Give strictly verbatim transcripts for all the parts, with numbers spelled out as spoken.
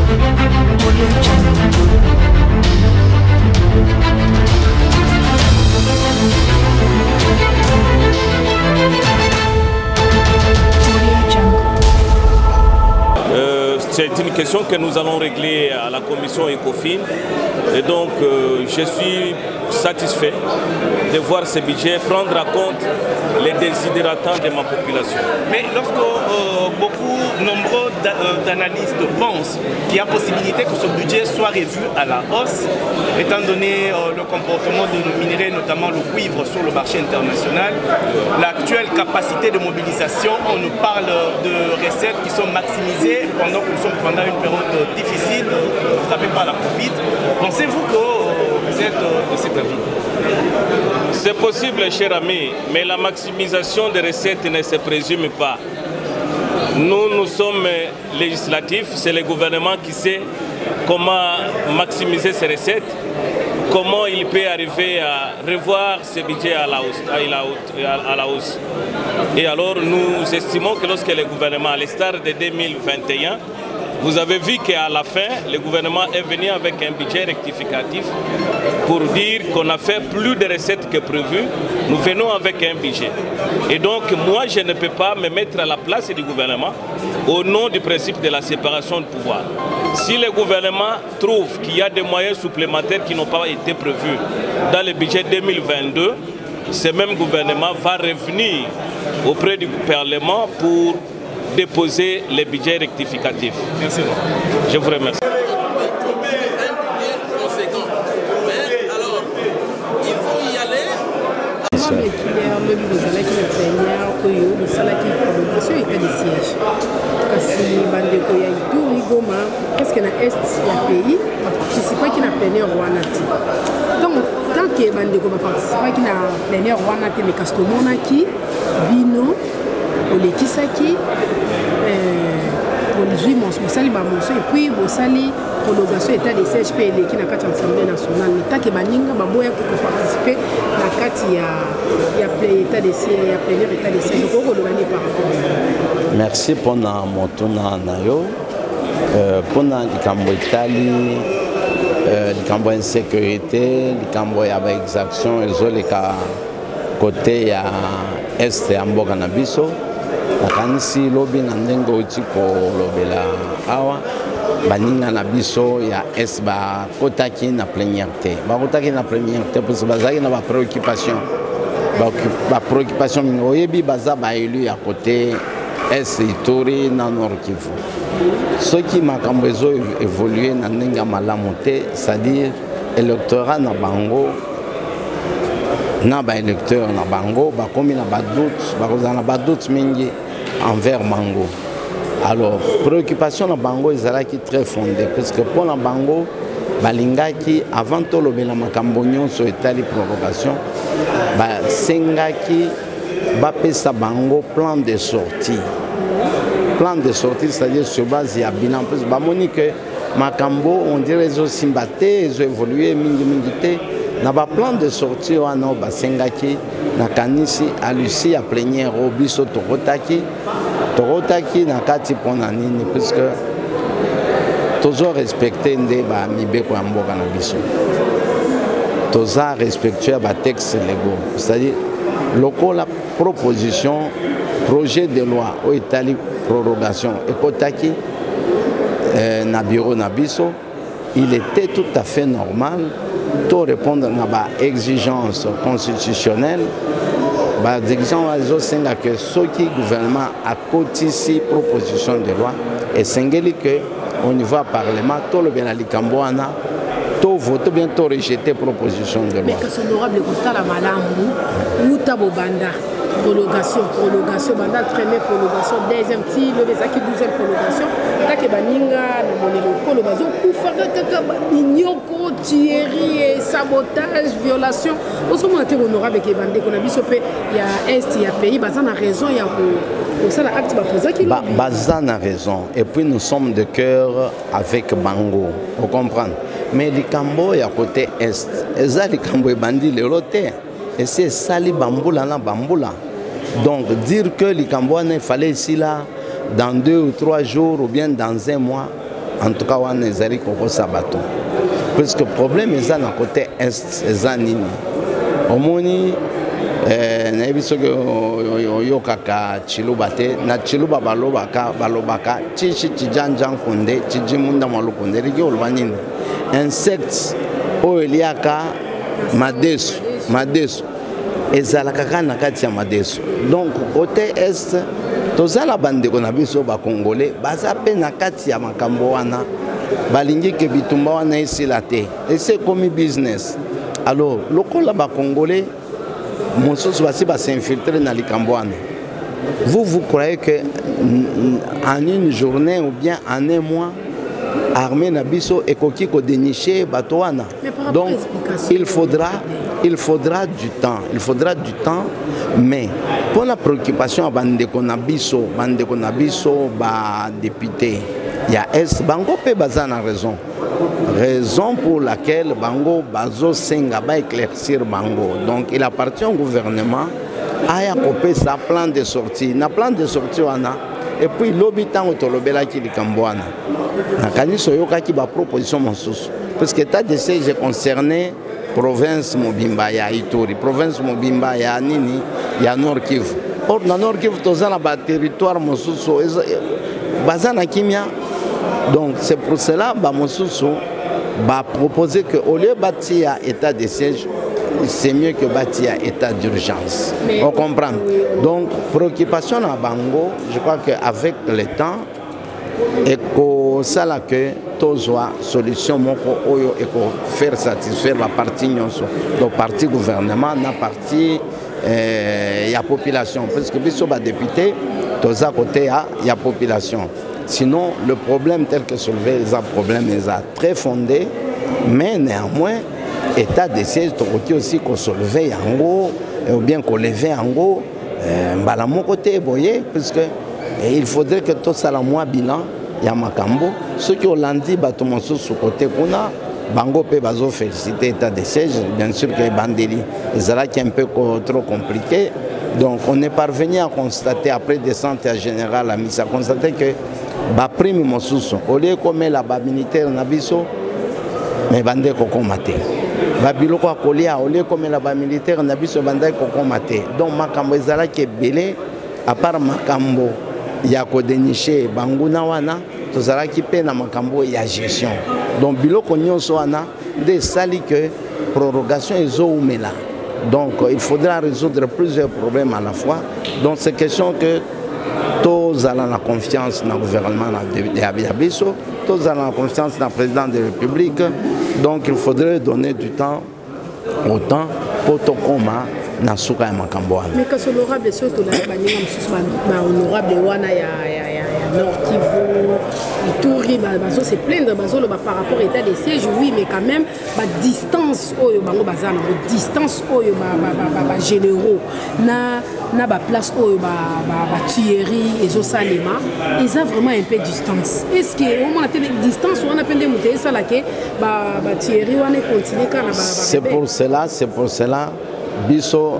C'est une question que nous allons régler à la commission ECOFIN et donc euh, je suis satisfait de voir ce budget prendre en compte les désidératants de ma population. Mais lorsque euh, beaucoup, nombreux d'analystes pensent qu'il y a possibilité que ce budget soit revu à la hausse, étant donné euh, le comportement de nos minerais, notamment le cuivre sur le marché international, l'actuelle capacité de mobilisation, on nous parle de recettes qui sont maximisées pendant que nous sommes pendant une période difficile, frappée par la Covid. Pensez-vous que euh, vous êtes euh, de cet avis? C'est possible, cher ami, mais la maximisation des recettes ne se présume pas. Nous, nous sommes législatifs, c'est le gouvernement qui sait comment maximiser ces recettes, comment il peut arriver à revoir ce budget à la hausse. À la hausse. Et alors, nous estimons que lorsque le gouvernement, à l'instar de deux mille vingt et un, vous avez vu qu'à la fin, le gouvernement est venu avec un budget rectificatif pour dire qu'on a fait plus de recettes que prévu. Nous venons avec un budget. Et donc, moi, je ne peux pas me mettre à la place du gouvernement au nom du principe de la séparation de pouvoir. Si le gouvernement trouve qu'il y a des moyens supplémentaires qui n'ont pas été prévus dans le budget deux mille vingt-deux, ce même gouvernement va revenir auprès du Parlement pour déposer les budgets rectificatifs. Merci. Je vous remercie. Parce que na est ya pays participer qui na plénière wana ti donc tant que bandeko ba participer qui na plénière wana ti mais kastomona qui bino olekisaki euh aujourd'hui mon spécial ba mon et puis bosali prolongation état de C H P qui na kati assemblée nationale mais tant que baninga ba boya ko participer na kati ya ya état de C ya plénière état de C H P ko ko lobani par rapport. Merci pour na motuna na yo. Euh, pour les cambo Italie, euh, les cambo insécurité, les cambo exaction, les autres côté à est à Mboga Nabiso, la canisi lobby nandengo utiko lobela awa, baninga Nabiso ya est ba kota qui na plénièreté, ba kota qui na plénièreté parce que bazaki na ba préoccupation, ba préoccupation oyebi baza ba élu à côté est Ituri na Nord Kivu. Ce qui m'a évolué dans le malamoté, c'est-à-dire l'électorat na bango, na ba électeur na bango, ba comme na ba doute, ba na ba doute mingi envers bango. Alors préoccupation na bango ezala qui très fondée parce que pour la bango balinga qui avant tout le bela makambo nyonso etali provocation, ba senga qui ba pesa bango plan de sortie. Plan de sortie, c'est-à-dire sur base de bilan. Parce que Makambo, on dirait qu'ils ont simbaté, ils ont évolué, mingi mingité. N'a pas plan de sortie, on a basengaki, na kanisi, à Lucie, à plénière, au biso torotaki, torotaki, na kati ponanini, parce que toujours respecté ndé ba mibe kwa mboka na biso. Toujours respectueux ba texte légaux, c'est-à-dire local la proposition, projet de loi au Italie. Prorogation et Kotaki euh, na bureau Nabiso, il était tout à fait normal de répondre à des exigences constitutionnelles. Les exigences sont que ce qui le gouvernement a cotisé proposition de loi et c'est que au niveau du Parlement, tout le bien à l'Ikamboana, tout vote bien tout rejeter proposition de loi. Mais que c'est honorable constat la madame Moutabo Banda. Prolongation, prolongation, mandat première prolongation, deuxième tir, le Vezaki douzième prolongation, Take Baninga, le Bazo, Koufaka, Ninyoko, tuerie, sabotage, violation. Au moment où on aura avec les bandits qu'on a vu, il y a Est, il y a pays, Bazan a raison, il y a pour l'acte qui Bazan a raison, et puis nous sommes de cœur avec Bango, vous comprenez. Mais les Cambo, il y a côté Est, et ça, les Cambo et bandits, les lotés. Et c'est Sali Bamboula, na Bamboula. Donc, dire que les Cambouanais, il fallait ici là, dans deux ou trois jours, ou bien dans un mois, en tout cas wana ezali kokosa bato puisque problème eza na côté est eza nini omoni nayebi soki oyokaka Chiluba te na Chiluba balobaka balobaka chichi chijanja nkunde chijimunda mwalukunde liki oloba nini insectes oyo eliaka madesu madesu ezalaka kaka na kati ya madesu donc côté est tozala bandeko na biso bakongole baza mpe na kati ya makambo wana balingi ke bitumba wana esila te ese ekomi business alors lokola bakongole mosusu basi basinfiltre na likambo wana vous vous croyez que en une journée ou bien en un mois armée na biso ekoki ko dénicher bato wana donc il faudra il faudra du temps il faudra du temps mais pour la préoccupation à bandeko na biso bandeko na biso ba député ya est bango pe bazana raison raison pour laquelle bango bazo senga ba éclaircir bango donc il appartient au gouvernement à couper sa plan de sortie na plan de sortie wana et puis l'habitant autolobela qui likambo wana na kaniso yokaki ba proposition mosusu parce que état de siège concerné province Mobimba ya Ituri province Mobimba ya nini ya Nord Kivu or na Nord Kivu tozana ba territoire mosusu bazana kimia donc c'est pour cela ba mosusu ba proposer que au lieu bâtir état de siège c'est mieux que bâtir état d'urgence. On comprend. Donc préoccupation à Bango, je crois qu'avec le temps et que ça là que tozoa solution moko oyo et que faire satisfaire la partie nyonso donc parti gouvernement na parti il y a population parce que biso ba député toza côté ya y a population. Sinon le problème tel que soulevé les problème est très fondé mais néanmoins état de siège tokoki aussi qu'on se lever en gros ou bien qu'on lever en gros mbala mon côté voyez puisque il faudrait que tout ça la moins bilan ya makambo ceux qui ont lundi bato mosusu sur côté kuna bango pe bazo féliciter état de siège bien sûr que bandeli ezala qui est un peu trop compliqué donc on est parvenu à constater après descente à général à mise à constater que ba prime mosusu au lieu comme la ba militaire na biso mais bande kokomate babiloko akolia au lieu comme la ba militaire na biso bande kokomate donc makambo ezala ki belé à part makambo ya ko dénicher banguna wana tozala ki pe na makambo ya gestion donc biloko nyonso wana de sali que prorogation ezo umela donc il faudra résoudre plusieurs problèmes à la fois donc c'est question que tous allons la confiance dans le gouvernement de Abiyabiso, tous allons la confiance dans le président de la République. Donc il faudrait donner du temps au temps pour tout coma na souka ya makambo. Mais que ce honorable surtout la baninga msusu ba honorable wana ya ya ya Nord Kivu, Ituri bazo se plaindre bazo le par rapport à état de siège oui mais quand même ba distance oyo bango bazana distance oyo ba ba ba généraux na na ba place oyo ba ba tuerie et zo salema ils ont vraiment un peu de distance est-ce que on a telle distance on a peine de monter ça là que ba ba tuerie on est continuer quand ba c'est pour cela c'est pour cela biso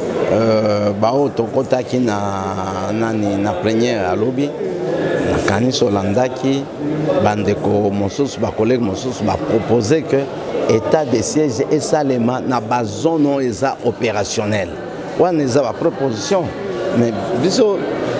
euh ba auto kota ki na nani na première à lobby na kaniso landaki bandeko mosusu ba collègue mosusu ba proposer que état de siège et salema na ba zone eza opérationnel on a une proposition mais biso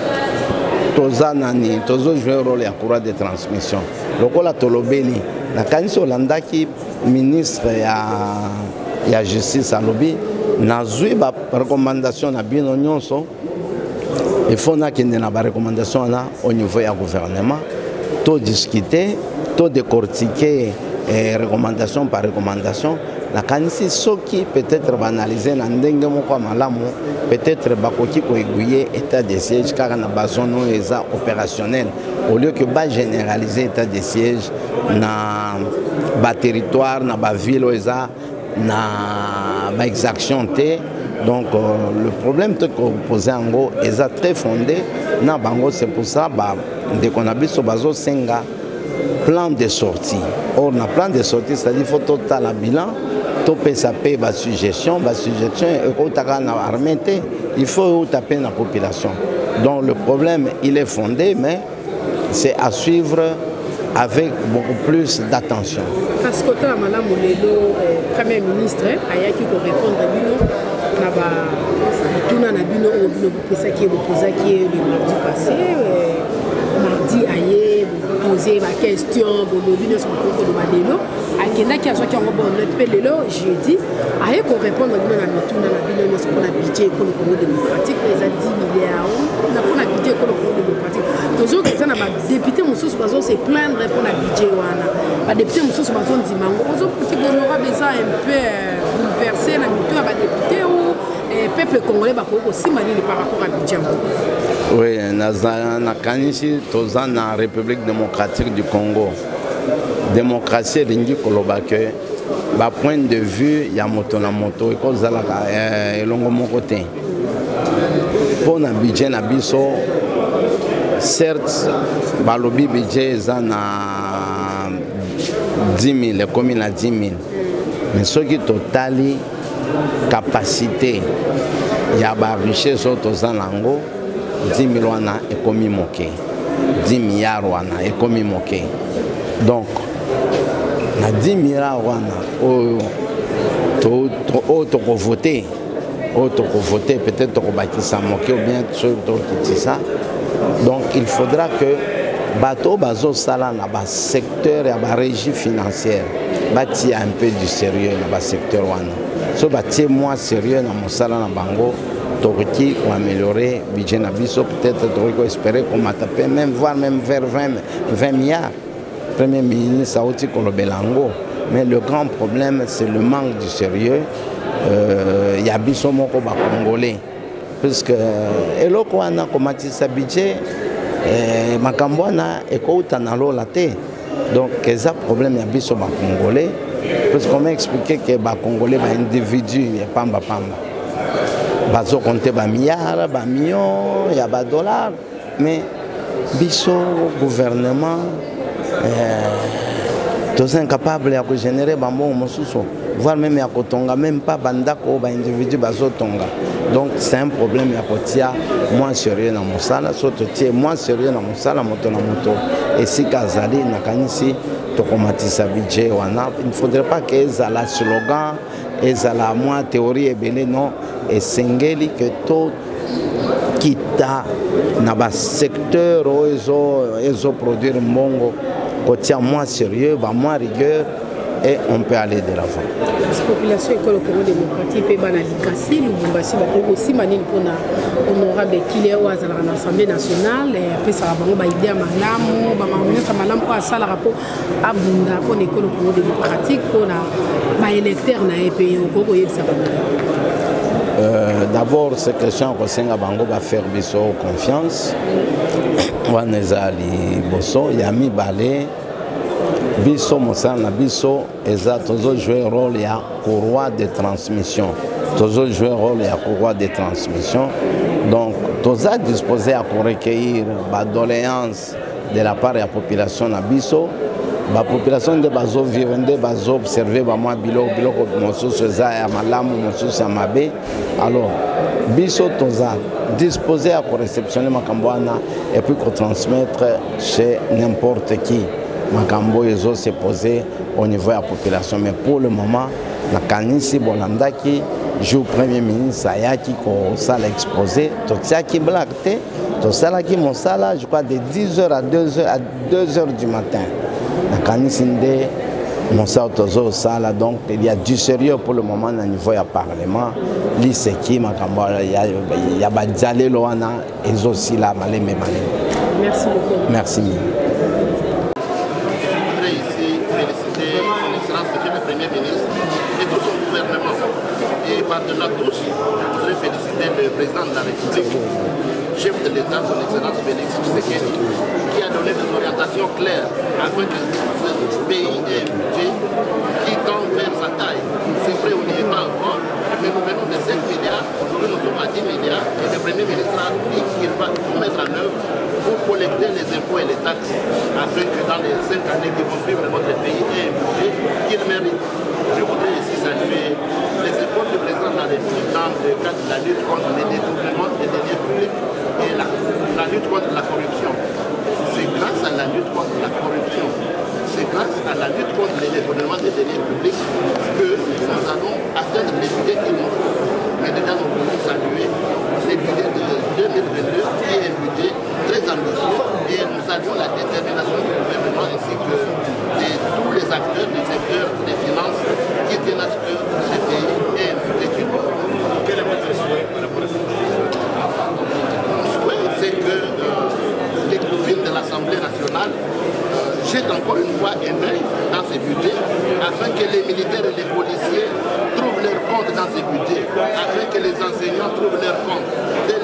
toza nani tozo jouer rôle ya courant de transmission lokola tolobeli na kaniso landaki ministre ya ya justice à lobby nazui ba recommandation na bino nyonso il faut na kende na ba recommandation na au niveau ya gouvernement to discuter to décortiquer et recommandation par recommandation la kanisi soki peut-être banaliser na ndenge moko malamu peut-être bakoki ko aiguiller état de siège car na bazone eza opérationnel au lieu que ba généraliser état de siège na ba territoire na ba ville eza na ba exaction té donc euh, le problème que vous posez en gros est très fondé na bango c'est pour ça ba de qu'on a biso bazo senga plan de sortie or na plan de sortie c'est-à-dire faut total la bilan to pesa pe ba suggestion ba suggestion et ko taka na armée il faut taper la population donc le problème il est fondé mais c'est à suivre avec beaucoup plus d'attention. Parce que la madame Molelo, Premier ministre, a eu qui répondre à Bino, tout na Bino au Bino ça qui est posé qui est le mardi passé, mardi aïe poser ma question, Bino Bino sur le cours de Madelo, à Kenya qui a soit qui a rebondu le Pelelo, jeudi, a eu qu'on répondre à Bino na tout na Bino sur le budget pour le Congo démocratique, les a dix milliards, on a pour le budget pour le Congo démocratique. Toujours que ça n'a pas député mon sous bazo c'est plaindre pour le budget wana. Ba député mon sous bazo dit mango, on peut que l'honorable ça un peu bouleversé la méthode à ba député ou le peuple congolais va aussi manier par rapport à budget. Oui, na kanisi toza na République démocratique du Congo. Démocratie ringi kolobake ba point de vue ya moto na moto et cause la elongo moko te. Pour na budget na biso certes balobi budget eza na dix mille comme na dix mille mais ce qui totali capacité ya ba richesse toza nango dix mille wana ekomi moke dix milliards wana ekomi moke donc na dix milliards wana o to to to ko voter o to ko voter peut-être to ko bakisa moke ou bien to to ça. Donc il faudra que bateau bazo sala na ba secteur ya ba régie financière bati un peu du sérieux na ba secteur wana so bati moins sérieux na mosala na bango toriki pour améliorer budget na biso peut-être toriko espérer qu'on m'a tapé même voir même vers vingt milliards. Premier ministre Saouti Kolobelango, mais le grand problème c'est le manque du sérieux. Il y a biso moko ba congolais puisque eloko wana komatisa budget eh, makambo wana ekouta na lola te donc eza problème ya biso ba congolais parce qu'on m'a expliqué que ba congolais ba individu ya pamba pamba bazo compter ba milliards ba millions ya ba dollars mais biso gouvernement eh, tous incapables de générer ba mbongo mosusu voire même ya kotonga même pas bandako ba individu bazo tonga. Donc c'est un problème à kotia moins sérieux dans mon sala, surtout moins sérieux dans mon sala moto na moto. Et si Kazali na kanisi to komatisa budget wana, il ne faudrait pas que ça la slogan et ça la moins théorie et belé non et singeli que tout kita na ba secteur où ils ont produire mongo kotia moins sérieux, ba moins rigueur. Et on peut aller de l'avant. La population école au Congo démocratique peut banaliser Lubumbashi va aussi manil pour na honorable Kile ou à l'Assemblée nationale et après ça va ba idée malamu ba ministre malamu pour ça le rapport à Bunda pour l'école au Congo démocratique pour na ba électeur na E P au Congo yebisa Euh, d'abord, c'est question que Senga Bango va faire biso confiance. Wanezali Bosso, Yami Balé. Biso Moussana Biso eza toujours jouer rôle ya courroie de transmission toujours jouer rôle ya courroie de transmission donc tous a disposé à recueillir ba doléances de la part de la population na biso ba population de bazo vivende bazo observer ba moi bilo bilo mosusu eza ya malamu mosusu ya mabe alors biso tous a disposé à réceptionner makambwana et puis transmettre chez n'importe qui. Makambo ezo se posé au niveau de la population mais pour le moment na kanisi bolandaki jour premier ministre ayaki ko sala exposé to tiaki black te to sala ki mosala je crois de dix heures à deux heures à deux heures du matin na kanisi nde mosala tozo sala donc il y a du sérieux pour le moment au niveau du parlement li seki makambo ya ya badjalelo wana ezo sila maleme maleme. Merci beaucoup. Merci. Par-delà tous, je voudrais féliciter le président de la République, chef de l'État, son Excellence Félix Tshisekedi, qui a donné des orientations claires afin que ce pays ait un budget qui tend vers sa taille. C'est vrai, on n'y est pas encore, mais nous venons de cinq milliards, aujourd'hui nous sommes à dix milliards, et le Premier ministre a dit qu'il va tout mettre en œuvre pour collecter les impôts et les taxes, afin que dans les cinq années qui vont suivre, notre pays ait un budget qu'il mérite. Je voudrais ici saluer les efforts du président de la République dans le cadre de la lutte contre les détournements des deniers publics et la, la lutte contre la corruption. C'est grâce à la lutte contre la corruption compte l'économie des deniers publics que nous allons atteindre les budgets qu'il nous faut. Mais déjà, nous pouvons saluer le budget de deux mille vingt-deux qui est un budget très ambitieux et nous saluons la détermination du gouvernement ainsi que de tous les acteurs du secteur des finances qui tiennent à ce que ce pays ait un budget qui nous faut. Quel est votre souhait par rapport à ce budget? Mon souhait, c'est que euh, les profils de l'Assemblée nationale jettent encore une fois un œil dans ces budgets afin que les militaires et les policiers trouvent leur compte dans ces budgets, afin que les enseignants trouvent leur compte.